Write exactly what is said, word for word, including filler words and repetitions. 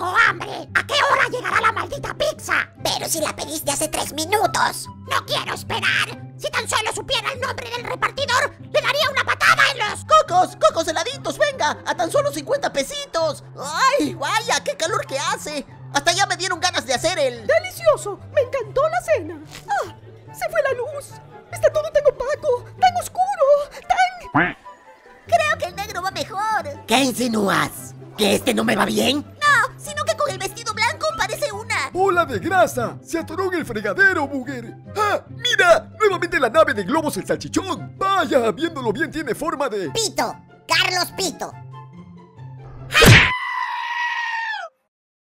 tengo hambre. ¿A qué hora llegará la maldita pizza? Pero si la pediste hace tres minutos. No quiero esperar. Si tan solo supiera el nombre del repartidor, le daría una patada en los... ¡Cocos! ¡Cocos heladitos! ¡Venga! ¡A tan solo cincuenta pesitos! ¡Ay, vaya! ¡Qué calor que hace! Hasta ya me dieron ganas de hacer el... ¡Delicioso! ¡Me encantó la cena! ¡Ah! ¡Se fue la luz! ¡Está todo tan opaco! ¡Tan oscuro! ¡Tan...! Creo que el negro va mejor. ¿Qué insinúas? ¿Que este no me va bien? No, sino que con el vestido blanco parece una... ¡Bola de grasa! ¡Se atoró en el fregadero, Booger! ¡Ah! ¡Mira! ¡Nuevamente la nave de globos el salchichón! ¡Vaya! Viéndolo bien tiene forma de... Pito. Carlos Pito.